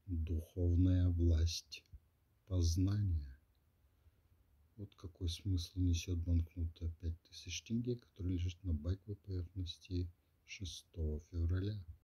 Духовная власть познания. Вот какой смысл несет банкнота 5000 тенге, которая лежит на баковой поверхности 6 февраля.